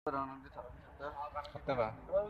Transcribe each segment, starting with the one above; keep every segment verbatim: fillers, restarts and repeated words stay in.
Kata ba?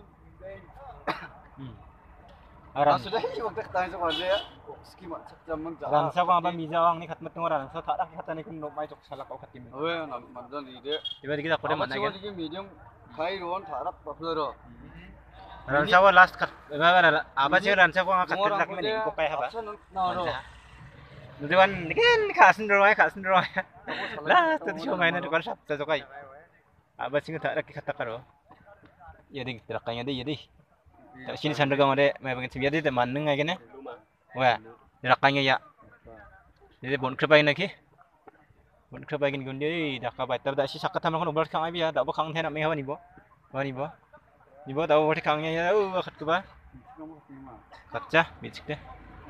Hmm. Aran. Ah, sudah hiyo tayo sa kanya. Skima jamang ja. Ran sa ko ba mijawang ni khatmat ngoran so thada khata ni kun no mai jok salak au khatim. Awe na mandan ide. Tiba dikita kore mana Apa kan. sih medium khai ron tharap papero. Ran sa ko last khat ba ba aba che ran sa ko khat lak meni ko kai haba. Na ro. Nudiwan nikin khasin roy khasin roy. Last tu show ngai na ko sap sa jokai. Aba sing thada ki khata karo. Ya ding terakanya deh ya deh. Sini sandra gang ada, mai bangin sini ada teman neng aja nih. Wah, terakanya ya. Jadi bon kerja ini ki. Bon kerja ini gundi, dah kabai. Tapi dah si sakit sama kan ubah kang abi ya, dah ubah kang thena meh apa nih bo? Apa nih bo? Nih bo dah ubah kangnya ya, uh kat keba. Kaca, bicik deh.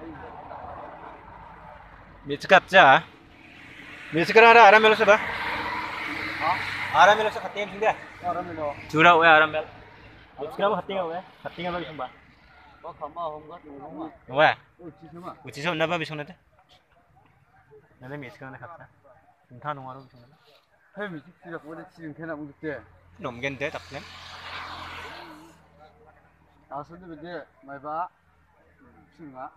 Bicik kaca. Bicik kan ada aram melo sebab. Aram melo sebab tim sini deh. Aram melo. Curau ya aram melo. Bicik apa hati nggak? Hati nggak bagus mbak. Oh, kamu hongat ngomong. Wah. Oh, cisama. Uci sama napa bisa nanti? Nanti miskin nanti kata. Entah nunggu bisa nanti. Hei, misik tidak boleh cium kena begitu. Nom gen deh tak kan? Asal itu begitu, mai ba, singa.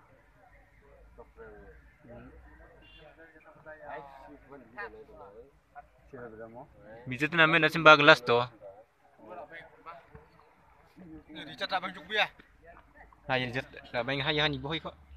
Siapa beramo? Bisa tuh namanya nasi mbak gelas tuh. Ini dicat abang juga ya. Nah, jadi jet, abang yang hanya hanya bohoi kok.